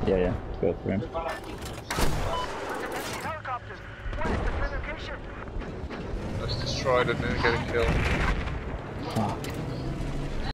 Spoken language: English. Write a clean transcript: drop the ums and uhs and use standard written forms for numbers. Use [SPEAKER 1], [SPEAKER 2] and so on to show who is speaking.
[SPEAKER 1] Yeah, yeah. Go for him.
[SPEAKER 2] Let's destroy it and then get a kill.